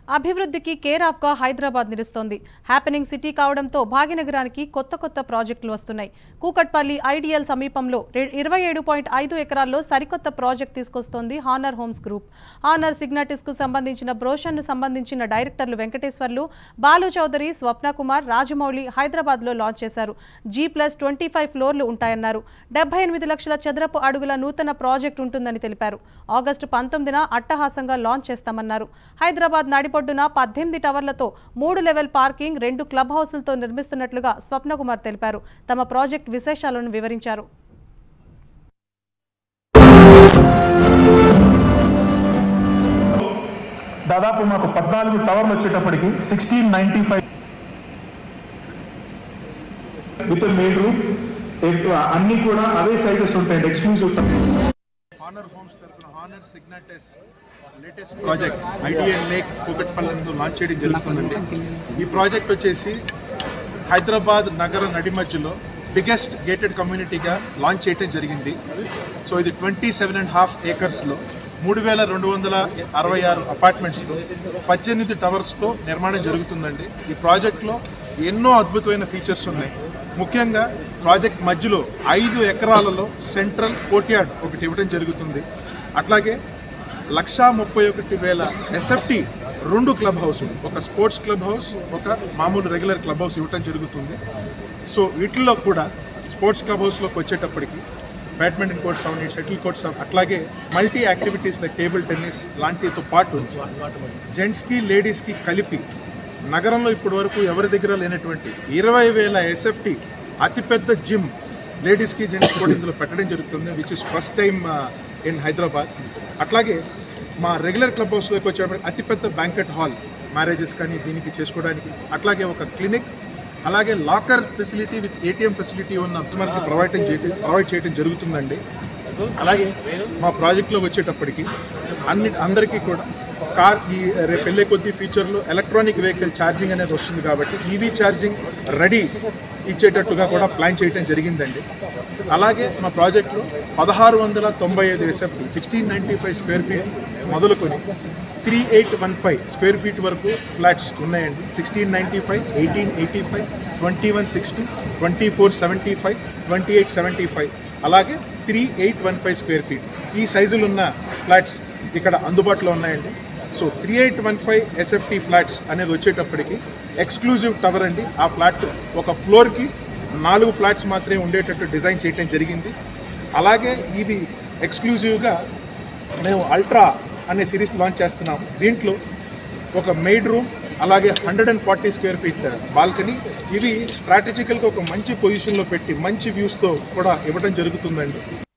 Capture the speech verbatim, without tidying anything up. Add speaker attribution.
Speaker 1: అభివృద్ధికి care of గా హైదరాబాద్ నిలుస్తోంది. హ్యాపెనింగ్ సిటీ కావడంతో భాగ్యనగరానికి కొత్త కొత్త ప్రాజెక్టులు వస్తున్నాయి. కూకట్పల్లి ఐడియల్ సమీపంలో ఇరవై ఏడు పాయింట్ ఐదు ఎకరాల్లో సరికొత్త ప్రాజెక్ట్ తీసుకొస్తోంది Honer Homes group. Honer Signatis కు సంబంధించిన బ్రోషర్ ను సంబంధించిన డైరెక్టర్లు వెంకటేశ్వర్లు, బాలు చౌదరి, స్వప్న కుమార్, రాజమౌళి హైదరాబాద్ లో లాంచ్ చేశారు. జీ ప్లస్ ట్వంటీ ఫైవ్ ఫ్లోర్లు ఉంటాయన్నారు. డెబ్బై ఎనిమిది లక్షల చదరపు అడుగుల నూతన ప్రాజెక్టు ఉంటుందని తెలిపారు. ఆగస్టు పంతొమ్మిదిన అట్టహాసంగా లాంచ్ చేస్తామన్నారు. హైదరాబాద్ నడిపొడ్డున పద్దెనిమిది టవర్లతో మూడు లెవెల్ పార్కింగ్, రెండు క్లబ్ హౌస్లతో నిర్మిస్తున్నట్లుగా స్వప్న కుమార్ తెలిపారు. తమ ప్రాజెక్ట్ విశేషాలను వివరించారు.
Speaker 2: దాదాపు మాకు పద్నాలుగు టవర్లు వచ్చేటప్పటికి sixteen ninety five with main room అన్ని కూడా అవే సైజెస్ ఉంటాయండి. ఎక్స్క్లూజివ్
Speaker 3: హానర్ హోమ్స్ తరపున Honer Signatis latest project ideal lake కూకట్పల్లితో లాంచ్ చేయడం జరుగుతుందండి. ఈ ప్రాజెక్ట్ వచ్చేసి హైదరాబాద్ నగర నడి మధ్యలో బిగ్గెస్ట్ గేటెడ్ కమ్యూనిటీగా లాంచ్ చేయడం జరిగింది. సో ఇది ట్వంటీ సెవెన్ అండ్ హాఫ్ ఏకర్స్లో మూడు వేల రెండు వందల అరవై ఆరు అపార్ట్మెంట్స్తో పద్దెనిమిది టవర్స్తో నిర్మాణం జరుగుతుందండి. ఈ ప్రాజెక్ట్లో ఎన్నో అద్భుతమైన ఫీచర్స్ ఉన్నాయి. ముఖ్యంగా ప్రాజెక్ట్ మధ్యలో ఐదు ఎకరాలలో సెంట్రల్ కోర్ట్యార్డ్ ఒకటి ఇవ్వడం జరుగుతుంది. అట్లాగే లక్షా ముప్పై ఒకటి వేల ఎస్ఎఫ్టీ రెండు క్లబ్ హౌస్లు, ఒక స్పోర్ట్స్ క్లబ్ హౌస్, ఒక మామూలు రెగ్యులర్ క్లబ్ హౌస్ ఇవ్వడం జరుగుతుంది. సో వీటిల్లో కూడా స్పోర్ట్స్ క్లబ్ హౌస్లోకి వచ్చేటప్పటికి బ్యాడ్మింటన్ కోర్ట్స్ అవన్నీ, షటిల్ కోర్ట్స్, అట్లాగే multi activities like table tennis లాంటితో పాటు జెంట్స్కి లేడీస్కి కలిపి నగరంలో ఇప్పటి వరకు ఎవరి దగ్గర లేనటువంటి ఇరవై వేల ఎస్ఎఫ్టీ అతిపెద్ద జిమ్ లేడీస్కి జెంట్స్కి కూడా ఇందులో పెట్టడం జరుగుతుంది, which is first time in Hyderabad. అట్లాగే మా రెగ్యులర్ క్లబ్ హౌస్లోకి వచ్చేటప్పటికి అతిపెద్ద బ్యాంకెట్ హాల్, మ్యారేజెస్ కానీ దీనికి చేసుకోవడానికి, అట్లాగే ఒక క్లినిక్, అలాగే locker facility with ATM facility ఉన్న కస్టమర్కి ప్రొవైడ్ చేయడం ప్రొవైడ్ చేయడం జరుగుతుందండి. అలాగే మా ప్రాజెక్ట్లో వచ్చేటప్పటికి అన్ని అందరికీ కూడా కార్ ఈ రేపు వెళ్ళే కొద్ది ఫ్యూచర్లో ఎలక్ట్రానిక్ వెహికల్ ఛార్జింగ్ అనేది వస్తుంది కాబట్టి ఈవీ ఛార్జింగ్ రెడీ ఇచ్చేటట్టుగా కూడా ప్లాన్ చేయడం జరిగిందండి. అలాగే మా ప్రాజెక్టులో పదహారు వందల తొంభై ఐదు SFT sixteen ninety five square feet మొదలుకొని three eight one five square feet వరకు ఫ్లాట్స్ ఉన్నాయండి. Sixteen ninety five, eighteen eighty five, twenty one sixty, twenty four seventy five, twenty eight seventy five, అలాగే three eight one five square feet ఈ సైజులు ఉన్న flats ఇక్కడ అందుబాటులో ఉన్నాయండి. So three eight one five SFT flats అనేది వచ్చేటప్పటికి exclusive tower అండి. ఆ ఫ్లాట్ ఒక ఫ్లోర్కి నాలుగు ఫ్లాట్స్ మాత్రమే ఉండేటట్టు డిజైన్ చేయడం జరిగింది. అలాగే ఇది ఎక్స్క్లూజివ్గా మేము అల్ట్రా అనే సిరీస్ లాంచ్ చేస్తున్నాము. దీంట్లో ఒక మెయిడ్ రూమ్, అలాగే hundred and forty square feet balcony, ఇవి స్ట్రాటజికల్గా ఒక మంచి పొజిషన్లో పెట్టి మంచి వ్యూస్తో కూడా ఇవ్వడం జరుగుతుందండి.